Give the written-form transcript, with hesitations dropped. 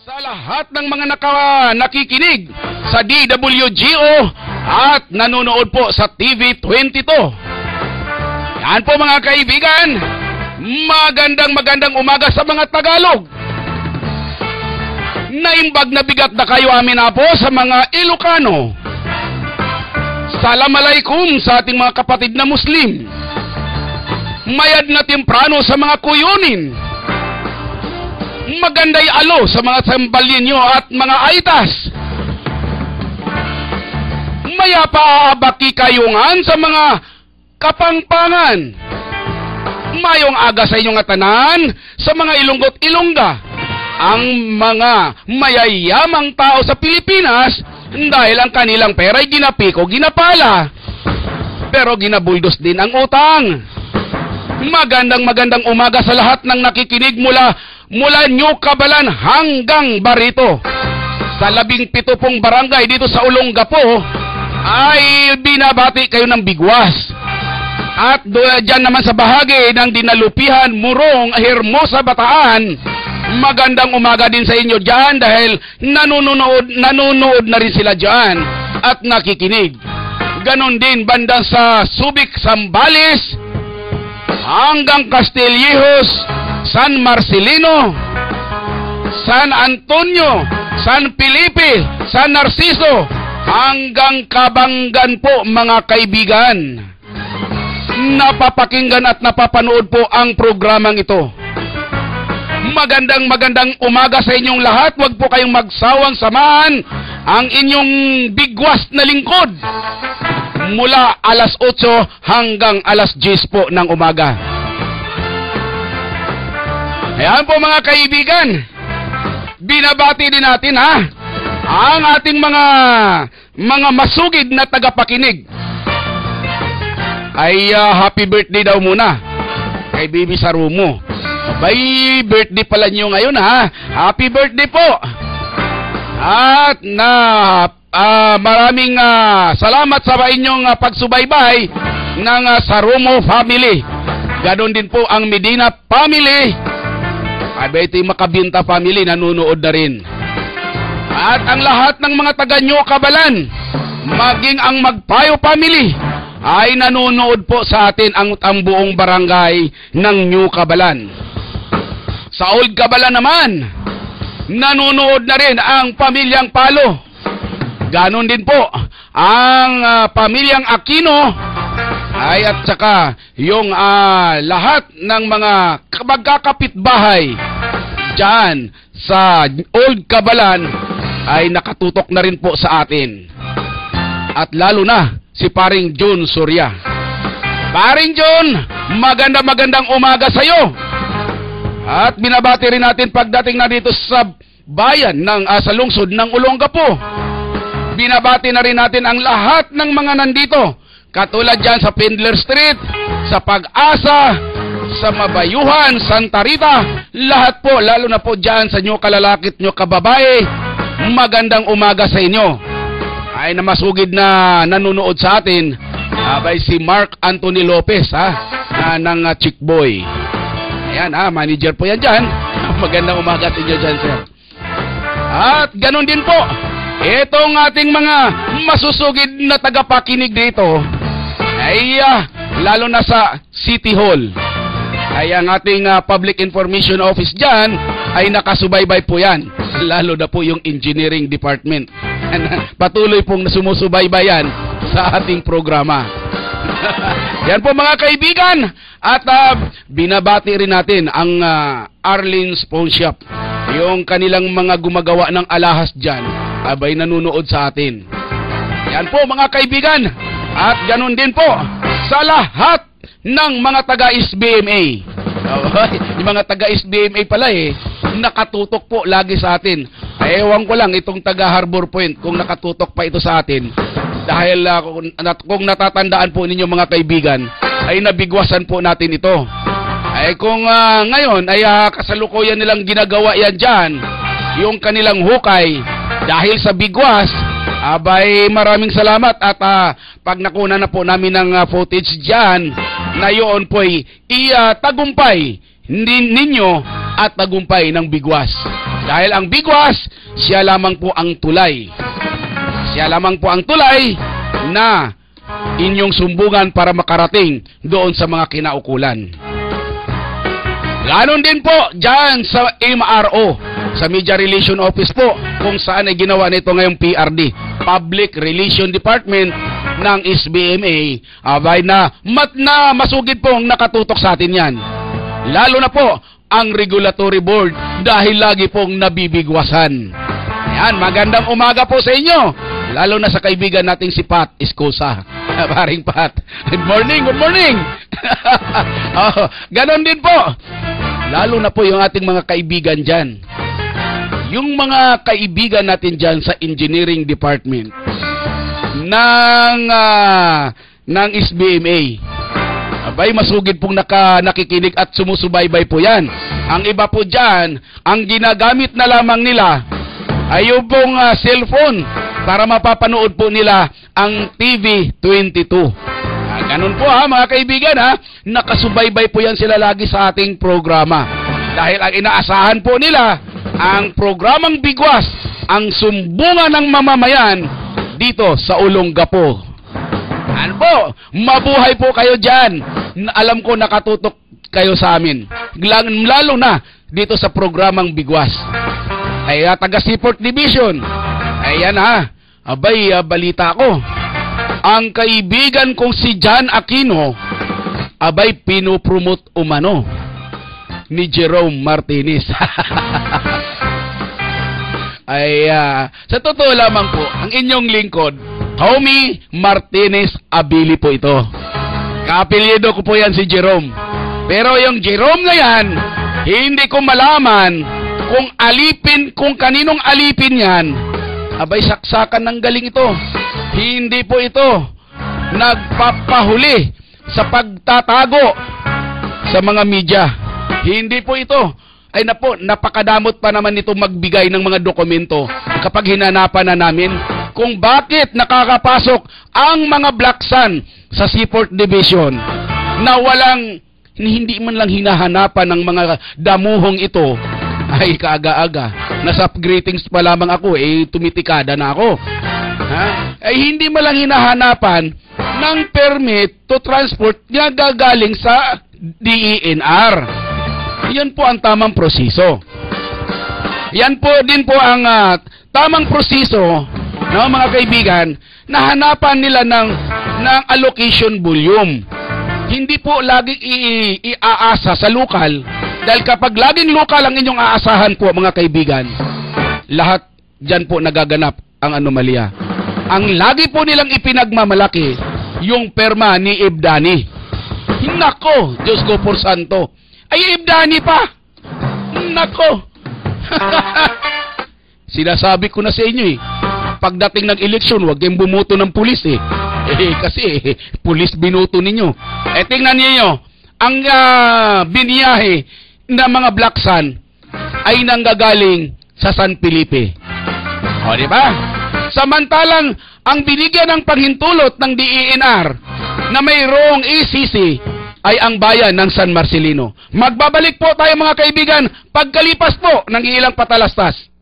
sa lahat ng mga nakikinig sa DWGO at nanonood po sa TV22. Yan po mga kaibigan, magandang umaga sa mga Tagalog. Naimbag na bigat na kayo amin na po sa mga Ilocano. Salamalaikum sa ating mga kapatid na Muslim. Mayad na temprano sa mga kuyunin. Maganday alo sa mga sambalinyo at mga aitas. Mayapa baki kayungan sa mga kapangpangan. Mayong aga sa inyong atanan sa mga Ilonggot Ilongga. Ang mga mayayamang tao sa Pilipinas dahil ang kanilang pera'y ginapiko, ginapala. Pero ginabuldos din ang utang. Magandang umaga sa lahat ng nakikinig mula New Cabalan hanggang Barito. Sa 17 pong barangay dito sa Olongapo ay binabati kayo ng bigwas. At dyan naman sa bahagi ng Dinalupihan, Murong, Hermosa, Bataan, magandang umaga din sa inyo dyan dahil nanonood na rin sila dyan at nakikinig. Ganon din bandang sa Subic, Zambales, hanggang Castillejos, San Marcelino, San Antonio, San Felipe, San Narciso, hanggang Kabanggan po mga kaibigan. Napapakinggan at napapanood po ang programang ito. Magandang umaga sa inyong lahat. Huwag po kayong magsawang samahan ang inyong bigwas na lingkod mula alas 8 hanggang alas 10 po ng umaga. Ayan po mga kaibigan, binabati din natin ang ating mga masugid na tagapakinig. Ay happy birthday daw muna kay Bibi Sarumo. Abay, birthday pala niyo ngayon Happy birthday po. At maraming salamat sa inyong pagsubaybay ng Sarumo family. Ganon din po ang Medina family. Abay, ito yung Makabinta family, nanonood na rin. At ang lahat ng mga taga New Cabalan, maging ang Magpayo family, ay nanonood po sa atin ang buong barangay ng New Cabalan. Sa Old Cabalan naman, nanonood na rin ang pamilyang Palo. Ganon din po ang pamilyang Aquino, ay at saka yung lahat ng mga magkakapitbahay dyan sa Old Cabalan ay nakatutok na rin po sa atin. At lalo na si Paring John Surya. Paring John, magandang umaga sa iyo. At binabati rin natin pagdating na dito sa bayan ng sa lungsod ng Olongapo. Binabati na rin natin ang lahat ng mga nandito. Katulad dyan sa Pindler Street, sa Pag-asa, sa Mabayuhan, Santa Rita, lahat po, lalo na po dyan sa New Kalalakit, New Kababae, magandang umaga sa inyo. Ay namasugid na nanonood sa atin, by si Mark Anthony Lopez, ng Chick Boy. Ayan, manager po yan dyan. Magandang umaga sa inyo dyan, sir. At ganun din po, itong ating mga masusugid na tagapakinig dito, ay lalo na sa City Hall. Ay ang ating Public Information Office dyan ay nakasubaybay po yan. Lalo na po yung Engineering Department. Patuloy pong sumusubaybayan sa ating programa. Yan po mga kaibigan. At binabati rin natin ang Arlene's Pawn Shop. Yung kanilang mga gumagawa ng alahas dyan, abay nanonood sa atin. Yan po mga kaibigan. At ganun din po sa lahat ng mga taga-SBMA. Yung mga taga-SBMA pala nakatutok po lagi sa atin. Ewan ko lang itong taga-Harbor Point kung nakatutok pa ito sa atin. Dahil kung natatandaan po ninyo mga kaibigan, ay nabigwasan po natin ito. Ay kung ngayon ay kasalukuyan nilang ginagawa yan dyan, yung kanilang hukay, dahil sa bigwas, abay maraming salamat at pag nakuna na po namin ng footage dyan, na yun po'y tagumpay ninyo at tagumpay ng bigwas. Dahil ang bigwas, siya lamang po ang tulay. Siya lamang po ang tulay na inyong sumbungan para makarating doon sa mga kinaukulan. Ganon din po dyan sa MRO, sa Media Relation Office po, kung saan ay ginawa nito ngayong PRD, Public Relation Department ng SBMA. Abay na masugid pong nakatutok sa atin yan. Lalo na po ang Regulatory Board dahil lagi pong nabibigwasan. Yan, magandang umaga po sa inyo. Lalo na sa kaibigan nating si Pat Escosa. Paring Pat. Good morning, good morning. Ganon din po. Lalo na po yung ating mga kaibigan dyan. Yung mga kaibigan natin dyan sa Engineering Department ng SBMA. Abay, masugid pong nakikinig at sumusubaybay po yan. Ang iba po dyan, ang ginagamit na lamang nila ay yung pong cellphone para mapapanood po nila ang TV22. Ganun po mga kaibigan nakasubaybay po yan sila lagi sa ating programa. Dahil ang inaasahan po nila, ang programang Bigwas, ang sumbungan ng mamamayan dito sa Olongapo. Ano po, mabuhay po kayo dyan. Alam ko nakatutok kayo sa amin. Lalo na dito sa programang Bigwas. Ay taga Seaport Division. Ayan abay, balita ko. Ang kaibigan kong si John Aquino, abay pinopromote umano ni Jerome Martinez. Ay, sa totoo lamang po, ang inyong lingkod, Tommy Martinez Abili po ito. Kaapelyido ko po yan si Jerome. Pero yung Jerome na yan, hindi ko malaman kung kaninong alipin yan. Abay, saksakan ng galing ito. Hindi po ito nagpapahuli sa pagtatago sa mga media. Hindi po ito. Ay napakadamot pa naman nito magbigay ng mga dokumento kapag hinanapan na namin kung bakit nakakapasok ang mga Black Sun sa Seaport Division na hindi man lang hinahanapan ng mga damuhong ito. Ay kaaga-aga. Nasa greetings pa lamang ako, tumitikada na ako. Ay hindi man lang hinahanapan ng permit to transport na gagaling sa DENR. Yan po ang tamang proseso. Yan po din po ang tamang proseso, mga kaibigan, na hanapan nila ng allocation volume. Hindi po lagi iaasa sa lokal, dahil kapag laging lokal ang inyong aasahan po mga kaibigan, lahat dyan po nagaganap ang anomalya. Ang lagi po nilang ipinagmamalaki, yung perma ni Ibdani. Nako, Diyos ko por santo. Ay, Ibdani pa! Nako! Sinasabi ko na sa inyo pagdating ng eleksyon, huwag kayong bumuto ng pulis kasi pulis binuto ninyo. Tingnan niyo, ang biniyahe ng mga Black Sun ay nanggagaling sa San Felipe. O, di ba? Samantalang, ang binigyan ng panghintulot ng DENR na mayroong ECC ay ang bayan ng San Marcelino. Magbabalik po tayo mga kaibigan pagkalipas po ng ilang patalastas.